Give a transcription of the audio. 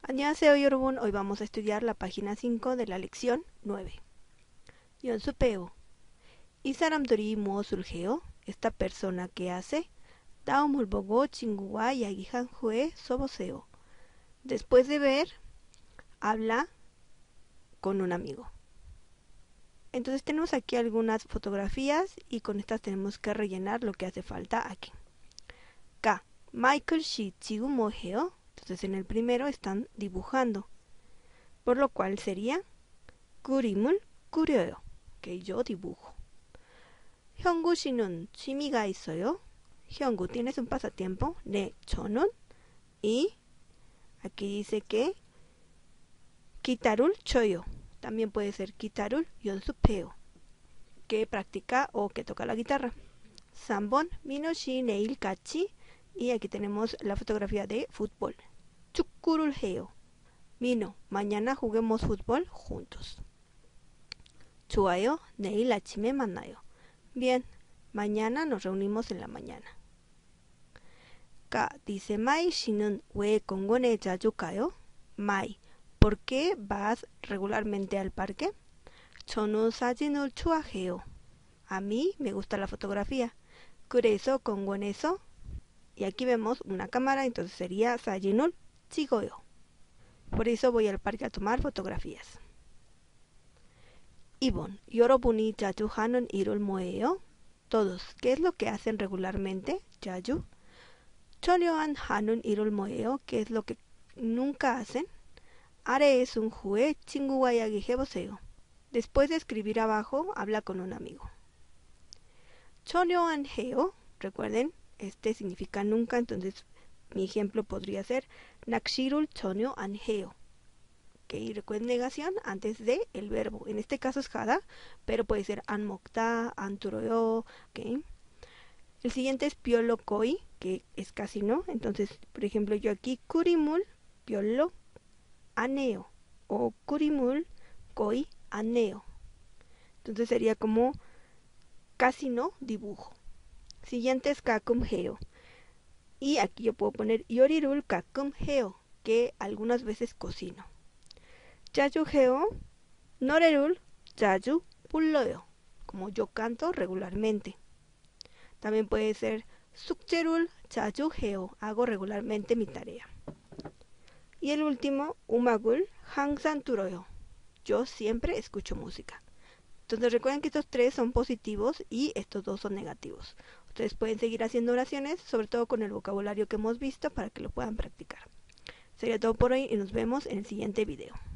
안녕하세요 여러분, hoy vamos a estudiar la página 5 de la lección 9. 연습해요. 이 사람들이 무엇을 해요? Esta persona que hace. 다음을 보고 친구와 이야기한 후에 써보세요. Después de ver, habla con un amigo. Entonces tenemos aquí algunas fotografías y con estas tenemos que rellenar lo que hace falta aquí. K. 마이클 씨 지금 뭐 해요? Entonces en el primero están dibujando, por lo cual sería 그림을 그려요. Que yo dibujo. 형구 씨는 취미가 있어요? 형구, ¿tienes un pasatiempo? 네, 저는. Y aquí dice que 기타를 쳐요. También puede ser 기타를 연습해요. Que practica o que toca la guitarra. 3번 민호 씨 내일 같이. Y aquí tenemos la fotografía de fútbol. 축구를 해요. 민호, mañana juguemos fútbol juntos. 좋아요. 내일 아침에 만나요. Bien, mañana nos reunimos en la mañana. K dice Mai 씨는 왜 공원에 자주 가요? Mai, ¿por qué vas regularmente al parque? 저는 사진을 좋아해요. A mí me gusta la fotografía. 그래서 공원에서, y aquí vemos una cámara, entonces sería 사진을 찍어요. Por eso voy al parque a tomar fotografías. 2번, 여러분이 자주 하는 일은 뭐예요? Todos, ¿qué es lo que hacen regularmente? 자주. 전혀 안 하는 일은 뭐예요? ¿Qué es lo que nunca hacen? 아래에 쓴 후에 친구와 이야기해보세요. Después de escribir abajo, habla con un amigo. 전혀 안 해요. Recuerden, este significa nunca, entonces mi ejemplo podría ser 낚시를 전혀 안 해요. Okay, recuerden negación antes de el verbo. En este caso es 하다, pero puede ser 안 먹다, 안 들어요. Okay. El siguiente es 별로 거의, que es casi no. Entonces, por ejemplo, yo aquí 그림을 별로 안 해요. O 그림을 거의 안 해요. Entonces sería como casi no dibujo. Siguiente es 가끔 해요. Y aquí yo puedo poner 요리를 가끔 해요, que algunas veces cocino. 자주 해요. 노래를 자주 불러요, como yo canto regularmente. También puede ser 숙제를 자주 해요, hago regularmente mi tarea. Y el último, 음악을 항상 들어요, yo siempre escucho música. Entonces recuerden que estos tres son positivos y estos dos son negativos. Ustedes pueden seguir haciendo oraciones, sobre todo con el vocabulario que hemos visto, para que lo puedan practicar. Sería todo por hoy y nos vemos en el siguiente video.